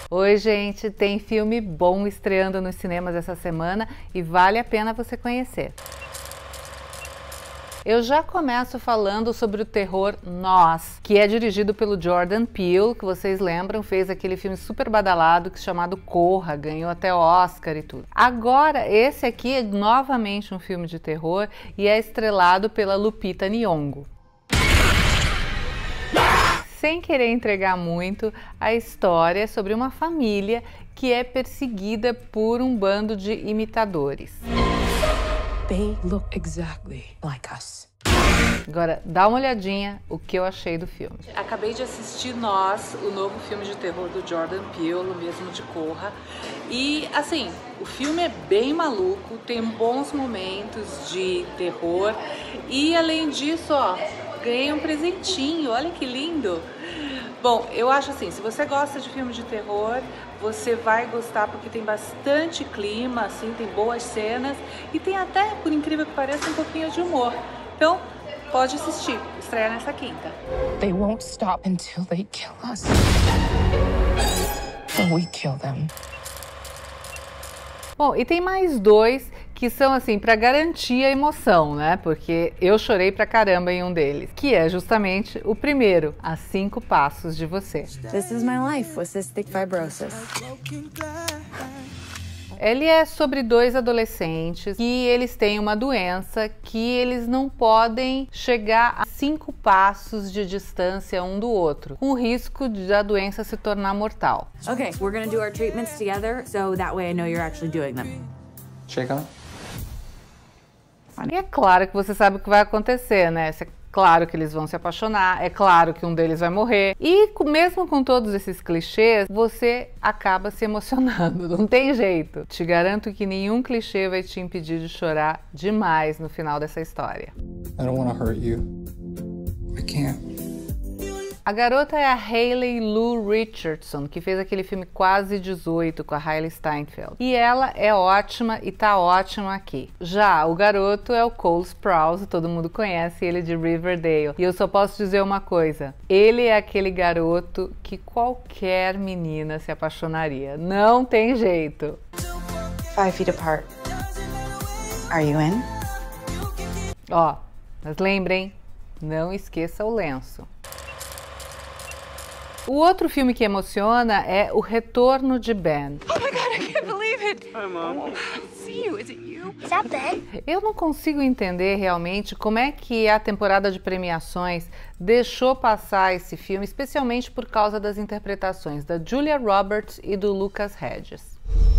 Oi, gente, tem filme bom estreando nos cinemas essa semana e vale a pena você conhecer. Eu já começo falando sobre o terror Nós, que é dirigido pelo Jordan Peele, que vocês lembram, fez aquele filme super badalado chamado Corra, ganhou até Oscar e tudo. Agora, esse aqui é novamente um filme de terror e é estrelado pela Lupita Nyong'o. Sem querer entregar muito, a história é sobre uma família que é perseguida por um bando de imitadores. They look exactly like us. Agora, dá uma olhadinha o que eu achei do filme. Acabei de assistir Nós, o novo filme de terror do Jordan Peele, o mesmo de Corra. E, assim, o filme é bem maluco, tem bons momentos de terror. E, além disso, ó, ganhei um presentinho, olha que lindo. Bom, eu acho assim, se você gosta de filme de terror, você vai gostar porque tem bastante clima, assim, tem boas cenas e tem até, por incrível que pareça, um pouquinho de humor. Então, pode assistir, estreia nessa quinta. They won't stop until they kill us. Or we kill them. Bom, e tem mais dois que são assim para garantir a emoção, né? Porque eu chorei pra caramba em um deles, que é justamente o primeiro, A 5 Passos de Você. This is my life with cystic fibrosis. Ele é sobre dois adolescentes que eles têm uma doença que eles não podem chegar a 5 passos de distância um do outro, com o risco da doença se tornar mortal. Okay, we're gonna do our treatments together, so that way I know you're actually doing them. Check on it. E é claro que você sabe o que vai acontecer, né? É claro que eles vão se apaixonar, é claro que um deles vai morrer. E mesmo com todos esses clichês, você acaba se emocionando, não tem jeito. Te garanto que nenhum clichê vai te impedir de chorar demais no final dessa história. I don't want to hurt you. I can't. A garota é a Hayley Lu Richardson, que fez aquele filme Quase 18 com a Hailey Steinfeld. E ela é ótima e tá ótima aqui. Já o garoto é o Cole Sprouse, todo mundo conhece ele de Riverdale. E eu só posso dizer uma coisa, ele é aquele garoto que qualquer menina se apaixonaria. Não tem jeito. 5 feet apart. Are you in? Ó, mas lembrem, não esqueça o lenço. O outro filme que emociona é O Retorno de Ben. Oh my God, I can't believe it. Hi, Mom. See you. Is it you? Is that Ben? Eu não consigo entender realmente como é que a temporada de premiações deixou passar esse filme, especialmente por causa das interpretações da Julia Roberts e do Lucas Hedges.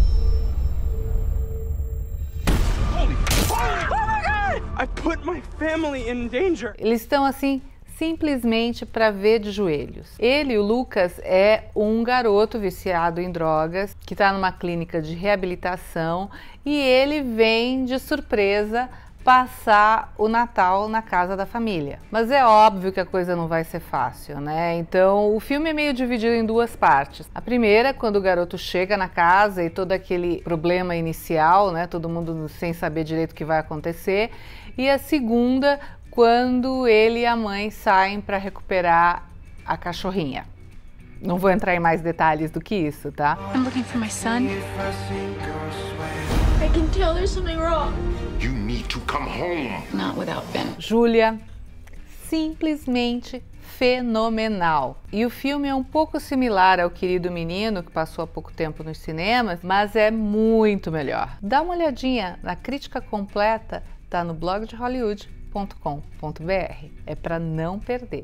Oh my God! I put my family in danger. Eles estão assim simplesmente para ver de joelhos. Ele, o Lucas, é um garoto viciado em drogas que está numa clínica de reabilitação e ele vem de surpresa passar o Natal na casa da família. Mas é óbvio que a coisa não vai ser fácil, né? Então o filme é meio dividido em duas partes. A primeira, quando o garoto chega na casa e todo aquele problema inicial, né? Todo mundo sem saber direito o que vai acontecer. E a segunda, quando ele e a mãe saem para recuperar a cachorrinha. Não vou entrar em mais detalhes do que isso, tá? I'm looking for my son. I can tell there's something wrong. You need to come home. Not without Ben. Júlia, simplesmente fenomenal. E o filme é um pouco similar ao Querido Menino, que passou há pouco tempo nos cinemas, mas é muito melhor. Dá uma olhadinha na crítica completa, tá no blog de Hollywood.com.br. É para não perder.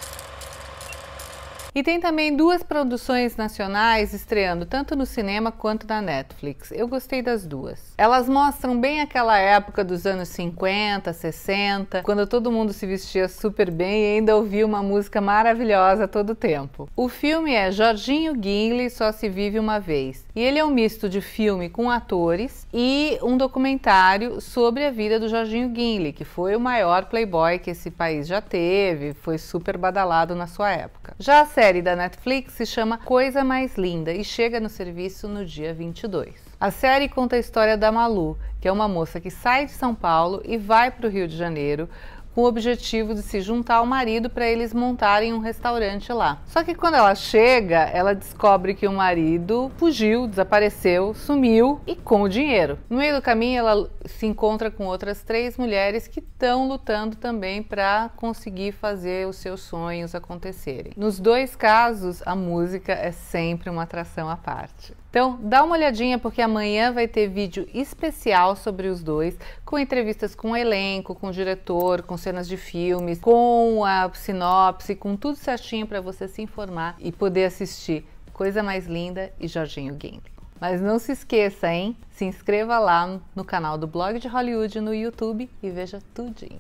E tem também duas produções nacionais estreando tanto no cinema quanto na Netflix. Eu gostei das duas. Elas mostram bem aquela época dos anos 50, 60, quando todo mundo se vestia super bem e ainda ouvia uma música maravilhosa todo o tempo. O filme é Jorginho Gimli, Só Se Vive Uma Vez. E ele é um misto de filme com atores e um documentário sobre a vida do Jorginho Gimli, que foi o maior playboy que esse país já teve, foi super badalado na sua época. Já a série da Netflix se chama Coisa Mais Linda e chega no serviço no dia 22. A série conta a história da Malu, que é uma moça que sai de São Paulo e vai para o Rio de Janeiro com o objetivo de se juntar ao marido para eles montarem um restaurante lá. Só que quando ela chega, ela descobre que o marido fugiu, desapareceu, sumiu e com o dinheiro. No meio do caminho, ela se encontra com outras 3 mulheres que estão lutando também para conseguir fazer os seus sonhos acontecerem. Nos 2 casos, a música é sempre uma atração à parte. Então, dá uma olhadinha porque amanhã vai ter vídeo especial sobre os 2, com entrevistas com o elenco, com o diretor, com cenas de filmes, com a sinopse, com tudo certinho para você se informar e poder assistir Coisa Mais Linda e Jorginho Gambling. Mas não se esqueça, hein? Se inscreva lá no canal do Blog de Hollywood no YouTube e veja tudinho.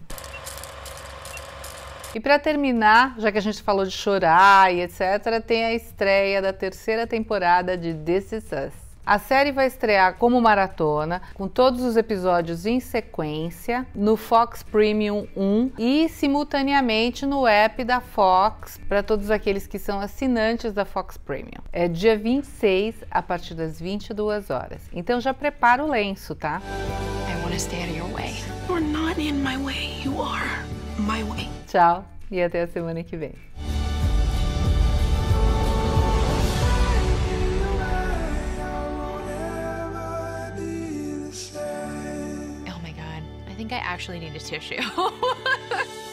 E para terminar, já que a gente falou de chorar e etc., tem a estreia da 3ª temporada de This Is Us. A série vai estrear como maratona, com todos os episódios em sequência, no Fox Premium 1 e simultaneamente no app da Fox, para todos aqueles que são assinantes da Fox Premium. É dia 26, a partir das 22 horas. Então já prepara o lenço, tá? I want to stay out of your way. You're not in my way. You are my way. Tchau e até a semana que vem. Oh my God, I think I actually need a tissue.